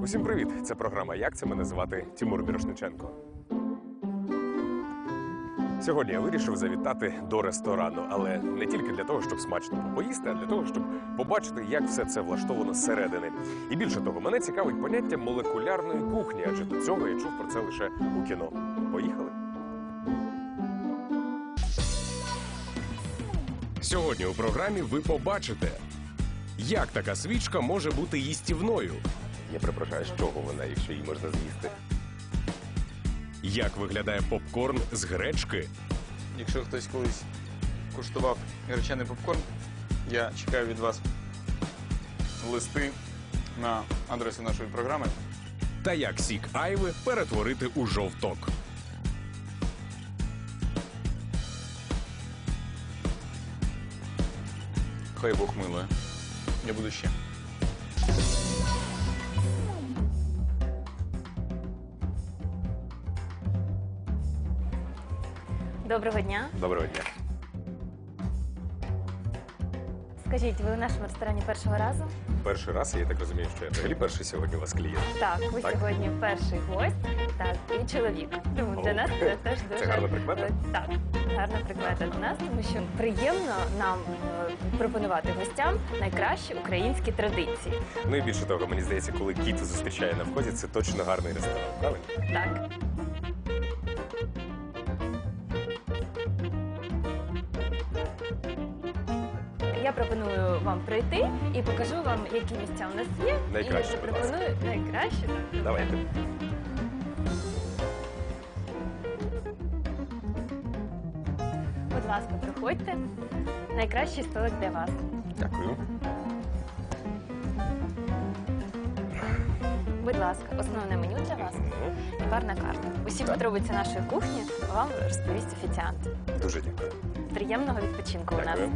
Усім привіт! Це програма «Як це?». Мене звати Тимур Мірошниченко. Сьогодні я вирішив завітати до ресторану, але не тільки для того, щоб смачно поїсти, а для того, щоб побачити, як все це влаштовано зсередини. І більше того, мене цікавить поняття молекулярної кухні, адже до цього я чув про це лише у кіно. Поїхали? Сьогодні у програмі ви побачите, як така свічка може бути їстівною. Я припрошую, з чого вона, якщо її можна з'їсти? Як виглядає попкорн з гречки? Якщо хтось колись куштував гречаний попкорн, я чекаю від вас листи на адресу нашої програми. Та як сік айви перетворити у жовток. Хай Бог милує. Я буду ще. Доброго дня. Доброго дня. Скажіть, ви у нашому ресторані першого разу? Перший раз, я так розумію, що я взагалі перший сьогодні у вас клієнт. Так, ви Так? сьогодні перший гость, так, і чоловік. Тому для О, нас це теж дуже... це гарна прикмета? Так, гарна прикмета для нас, тому що приємно нам пропонувати гостям найкращі українські традиції. Ну і більше того, мені здається, коли кіт зустрічає на вході, це точно гарний ресторан, правильно? Так. Я пропоную вам пройти і покажу вам, які місця у нас є. Найкраще, І будь ласка. запропоную найкраще. Так. Давайте. Будь ласка, приходьте. Найкращий столик для вас. Дякую. Будь ласка, основне меню для вас Мгм. і барна карта. Усі Так. подробиці нашої кухні вам розповість офіціант. Дуже дякую. Приємного відпочинку у нас. Дякую.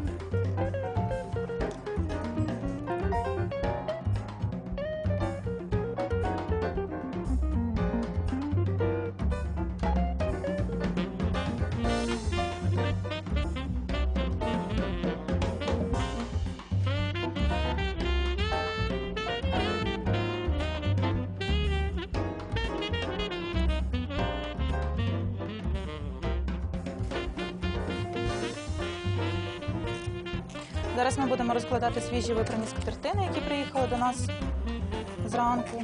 Зараз ми будемо розкладати свіжі випрані скатертини, які приїхали до нас зранку.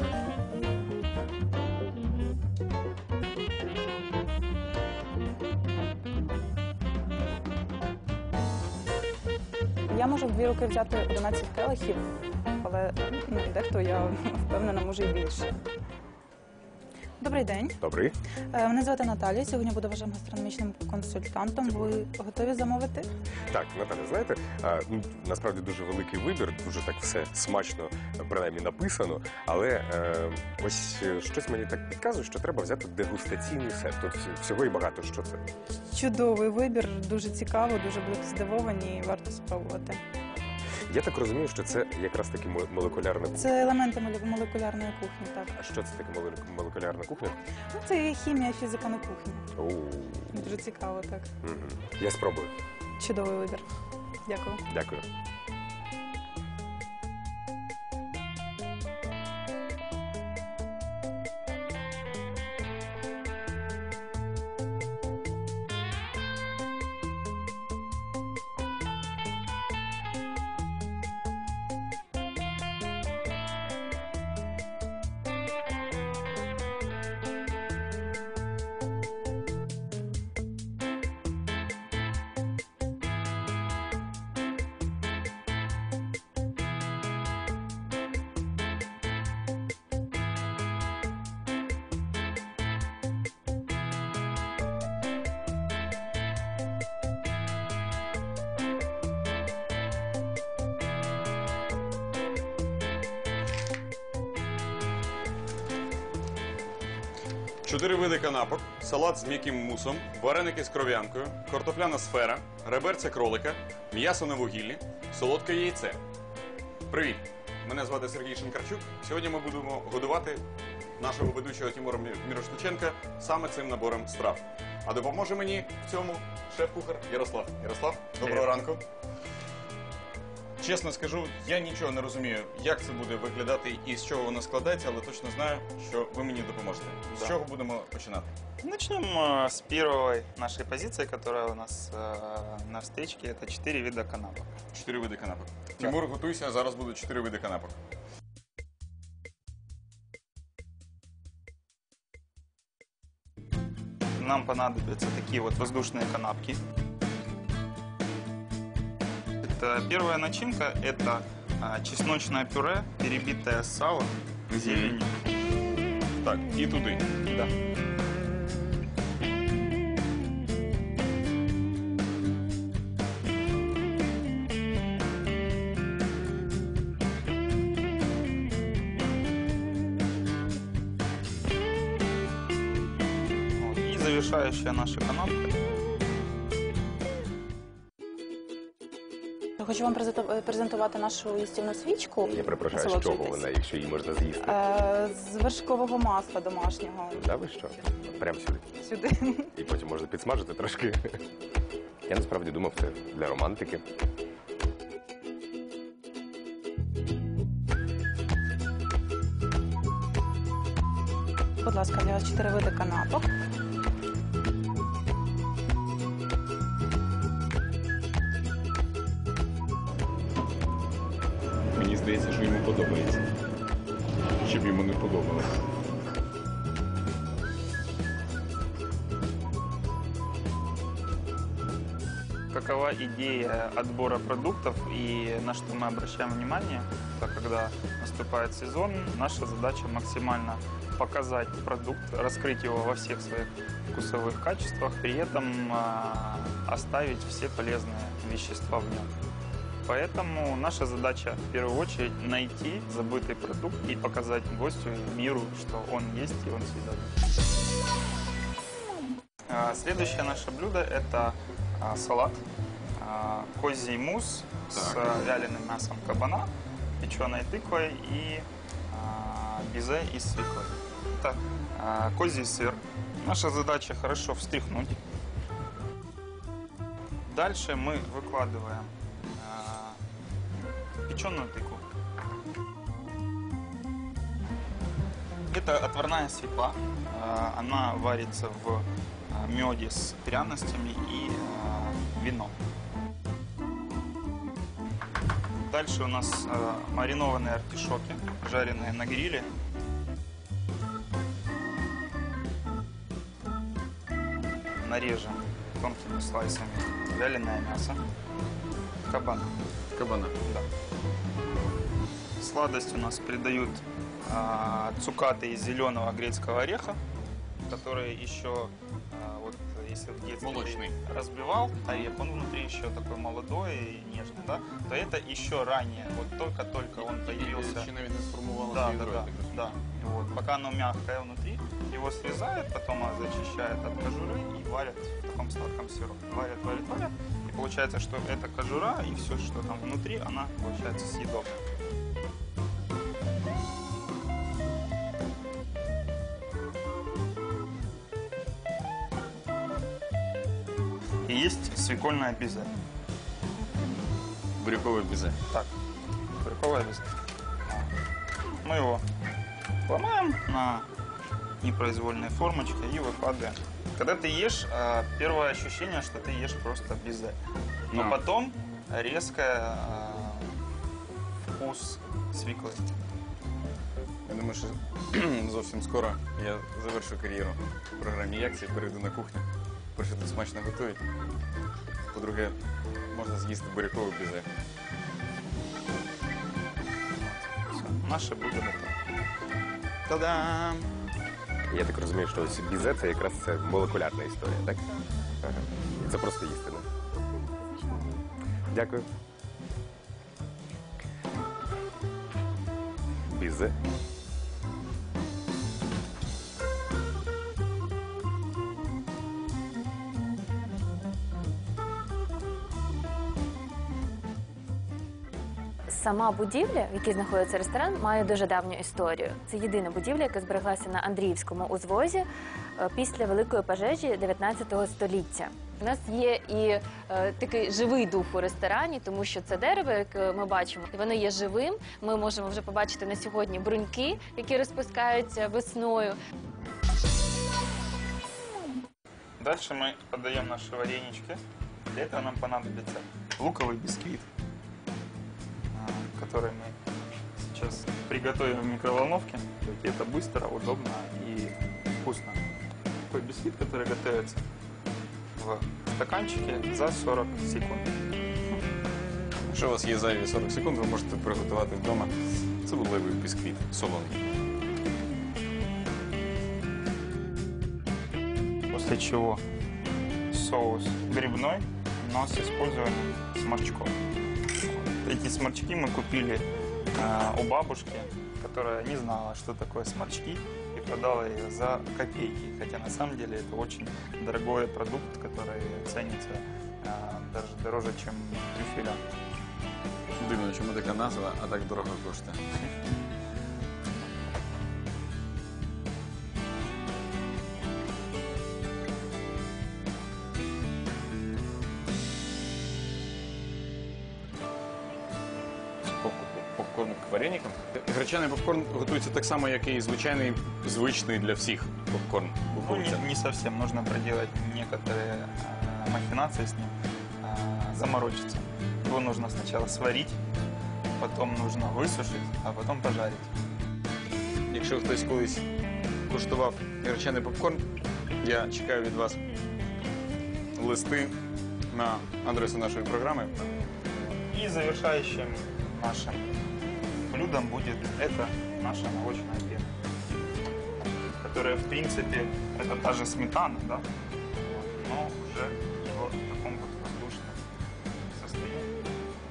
Я можу в 2 руки взяти 11 келихів, але дехто, я впевнена, може і більше. Добрий день. Добрий. Мене звати Наталія. Сьогодні буду вашим гастрономічним консультантом. Ви готові замовити? Так, Наталя, знаєте, насправді дуже великий вибір, дуже так все смачно, принаймні, написано, але ось щось мені так підказує, що треба взяти дегустаційний сет. Тут всього і багато, що це. Чудовий вибір, дуже цікаво, дуже були здивовані і варто спробувати. Я так розумію, що це якраз таки молекулярна кухня. Це елементи молекулярної кухні, так. А що це таке молекулярна кухня? Ну, це хімія, фізика на кухні. Оу. Дуже цікаво, так. Мгм. Я спробую. Чудовий вибір. Дякую. Дякую. Чотири види канапок, салат з м'яким мусом, вареники з кров'янкою, картопляна сфера, реберця кролика, м'ясо на вугіллі, солодке яйце. Привіт! Мене звати Сергій Шинкарчук. Сьогодні ми будемо годувати нашого ведучого Тимура Мірошниченка саме цим набором страв. А допоможе мені в цьому шеф-кухар Ярослав. Ярослав, доброго ранку. Чесно скажу, я нічого не розумію, як це буде виглядати і з чого воно складається, але точно знаю, що ви мені допоможете. З Да. чого будемо починати? Начнем с первой нашей позиции, которая у нас на встречке. Это 4 вида канапок. 4 види канапок. Тимур, готуйся, зараз будуть 4 види канапок. Нам понадобятся такие вот воздушные канапки. Это первая начинка, это чесночное пюре, перебитое сало, зелень. Так, і туди. Да. Вот. И завершающая наша канапка. Я хочу вам презентувати нашу їстівну свічку. Я перепрошую, з Насолоджуйтесь. чого вона, якщо її можна з'їсти? З вершкового масла домашнього. Да, ви що? Прямо сюди. Сюди. І потім можна підсмажити трошки. Я насправді думав, це для романтики. Будь ласка, для вас 4 види канапок. Мені здається, що йому подобається. Щоб йому не подобалося. Какова идея отбора продуктов и на что мы обращаем внимание, так когда наступает сезон, наша задача максимально показать продукт, раскрыть его во всех своих вкусовых качествах, при этом оставить все полезные вещества в нем. Поэтому наша задача в первую очередь найти забытый продукт и показать гостю и миру, что он есть и он съедобный. Следующее наше блюдо это салат, козий мусс с вяленым мясом кабана, печеной тыквой и безе из свеклы. Это козий сыр. Наша задача хорошо встряхнуть. Дальше мы выкладываем печеную тыкву. Это отварная свекла. Она варится в меде с пряностями и вином. Дальше у нас маринованные артишоки, жареные на гриле. Нарежем тонкими слайсами вяленое мясо кабана. Кабана. Да. Сладость у нас придают цукаты из зеленого грецкого ореха, которые еще, вот если в детстве Молочный. ты разбивал орех, он внутри еще такой молодой и нежный, да, то это еще ранее, вот только-только он появился. Ще навіть не сформувалося Да, да, ядро, да, я так розумію. да. И вот, пока оно мягкое внутри, его срезают, потом зачищают от кожуры и варят в таком сладком сиропе. Варят, варят, варят. И получается, что эта кожура и все, что там внутри, она получается съедобная. И есть свекольное безе. Бурякове безе. Так, буряковое безе. Мы его ломаем на непроизвольной формочке и выкладываем. Когда ты ешь, первое ощущение, что ты ешь просто безе. Но Да. потом резко вкус свеклы. Я думаю, що зовсім скоро я завершу кар'єру в програмі «Якці» і перейду на кухню. По-перше, тут смачно готують. По-друге, можна з'їсти бурякове безе. Все, наше блюдо готово. Та-дам! Я так розумію, що ось бізе це якраз це молекулярна історія, так? Ага. І це просто істина. Дякую. Бізе. Сама будівля, в якій знаходиться ресторан, має дуже давню історію. Це єдина будівля, яка збереглася на Андріївському узвозі після великої пожежі 19 століття. У нас є і такий живий дух у ресторані, тому що це дерево, яке ми бачимо, і воно є живим. Ми можемо вже побачити на сьогодні бруньки, які розпускаються весною. Дальше мы подаем наши варенички. Для этого нам понадобится луковый бисквит, который мы сейчас приготовим в микроволновке. Это быстро, удобно и вкусно. Такой бисквит, который готовится в стаканчике за 40 секунд. Якщо у вас є зайві 40 секунд, ви можете приготувати вдома цибулевий бісквіт солоний. После чего соус грибной, но с использованием сморчков. Эти сморчки мы купили у бабушки, которая не знала, что такое сморчки, и продала их за копейки. Хотя на самом деле это очень дорогой продукт, который ценится даже дороже, чем трюфеля. Дивно, чому така назва, а так дорого коштує. Попкорн к вареникам. Гречаний попкорн готується так само, як і звичайний, звичний для всіх попкорн. Ну, не совсем. Нужно проделать некоторые махинации с ним, заморочиться. Его нужно сначала сварить, потом нужно высушить, а потом пожарить. Якщо хтось колись куштував гречаний попкорн, я чекаю від вас листи на адресу нашої програми. И завершающим нашим блюдом будет эта наша молочная пена, которая, в принципе, это та же сметана, да? Но уже в таком вот воздушном состоянии.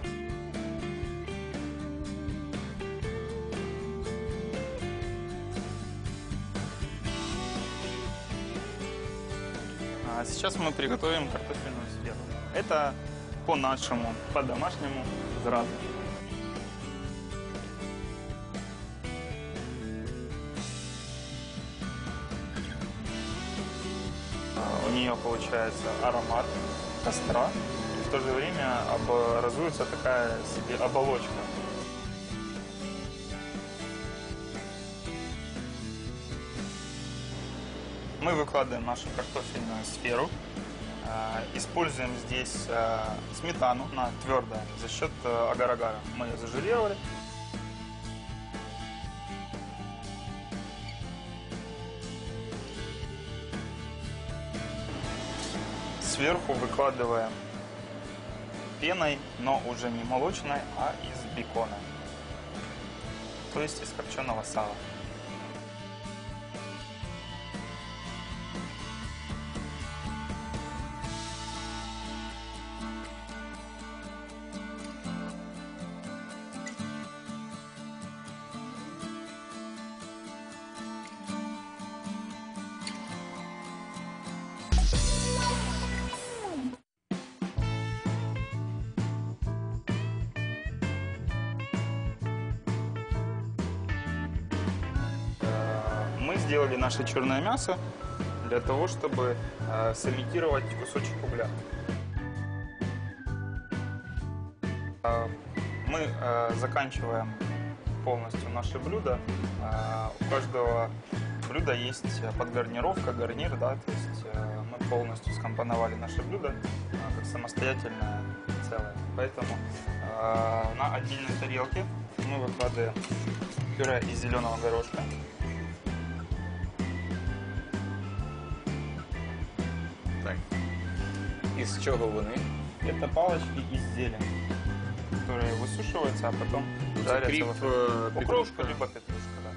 А сейчас мы приготовим картофельную сферу. Это по-нашему, по-домашнему, зразу. У нее получается аромат костра, и в то же время образуется такая себе оболочка. Мы выкладываем нашу картофельную сферу. Используем здесь сметану, она твердая, за счет агар-агара. Мы ее зажирировали. Сверху выкладываем пеной, но уже не молочной, а из бекона. То есть из копченого сала. Мы сделали наше черное мясо для того, чтобы сымитировать кусочек угля. Мы заканчиваем полностью наше блюдо. У каждого блюда есть подгарнировка, гарнир, да, то есть мы полностью скомпоновали наше блюдо как самостоятельное целое. Поэтому на отдельной тарелке мы выкладываем пюре из зеленого горошка. Так. Із чого вони? Это палочки из зелени, которые высушиваются, а потом жарятся. Кріп, Укропка, либо петрушка, да.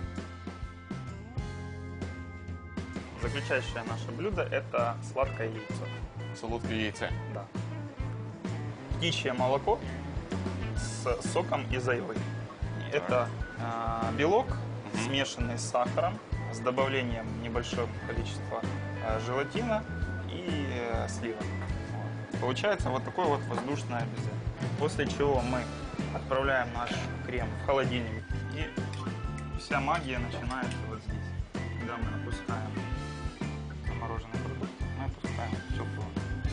Заключающее наше блюдо – это сладкое яйцо. Солодке яйце. Да. Птичье молоко с соком из айвы. Это белок, смешанный с сахаром, с добавлением небольшого количества желатина и сливок. Вот. Получается вот такое вот воздушное безе. После чего мы отправляем наш крем в холодильник. И вся магия начинается вот здесь. Когда мы опускаем замороженный продукт, мы опускаем в теплую.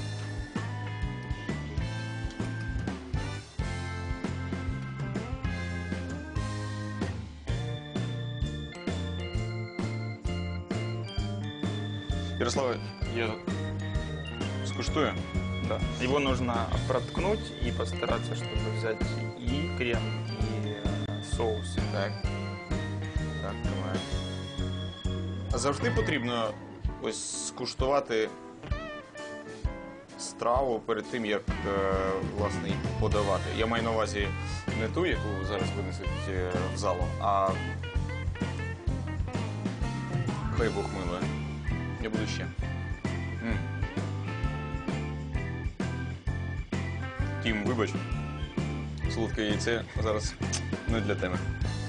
Ярослава, я скуштую. Да. Его нужно проткнуть и постараться, чтобы взять и крем, и соус. Так. Так, тримаю. А завжди потрібно ось скуштувати страву перед тим, як власне її подавати. Я маю на увазі не ту, яку зараз винесуть в залу, а хай Бог милує. Я буду ще. Тім, вибач, солодке яйце зараз не для тебе.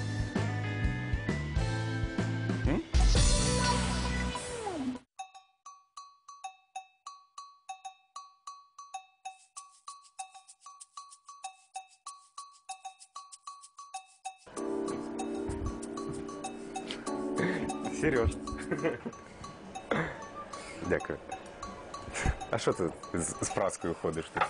Сереж. Дякую. А що ти з праскою ходиш тут?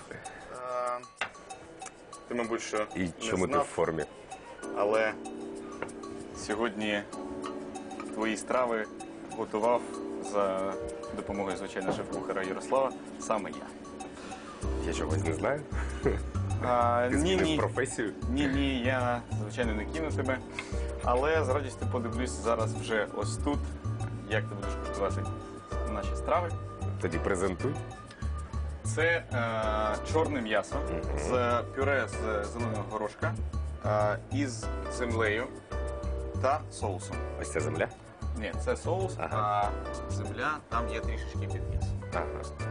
Ти, мабуть, що І не чому ти в знав, формі? але сьогодні твої страви готував за допомогою, звичайно, шеф-кухара Ярослава саме я. Я чогось не знаю. Ти Ні, змінив ні. професію. Ні, я, звичайно, не кину тебе. Але з радістю подивлюсь зараз вже ось тут, як ти будеш куштувати наші страви. Тоді презентуй. Це чорне м'ясо з пюре з зеленого горошка із землею та соусом. Ось ця земля. Ні, це соус, Ага. а земля там є трішечки під м'ясо. Ага.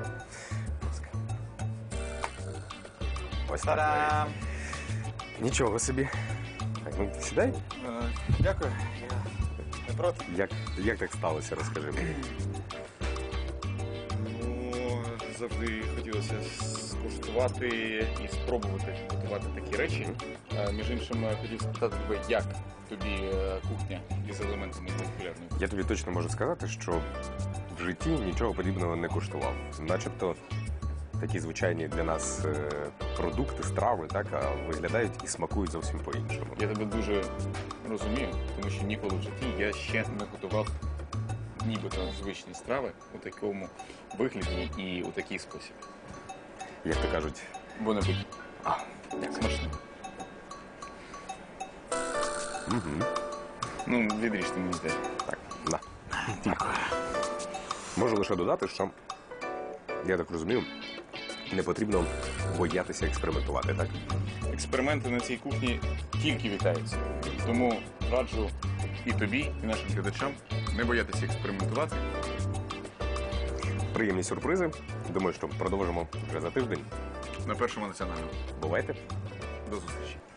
Ось так. Та-дам! навіть. Нічого собі. Так, ну сідай. Дякую. Я не проти. Як так сталося, розкажи мені. Ну, завжди хотілося скуштувати і спробувати готувати такі речі. Між іншим, хотів спитати тебе, як тобі кухня із елементами молекулярної? Я тобі точно можу сказати, що в житті нічого подібного не куштував. Начебто такі звичайні для нас продукти, страви, так, а виглядають і смакують зовсім по-іншому. Я тебе дуже розумію, тому що ніколи в житті я ще не готував нібито звичні страви у такому вигляді і у такий спосіб. Як то кажуть, Бо не будь. Смачно. Ну, відріжте мені теж. так, на. Можу лише додати, що, я так розумію, не потрібно боятися експериментувати, так? Експерименти на цій кухні тільки вітаються. Тому раджу і тобі, і нашим глядачам не боятися експериментувати. Приємні сюрпризи. Думаю, що продовжимо вже за тиждень. На Першому національному. Бувайте! До зустрічі.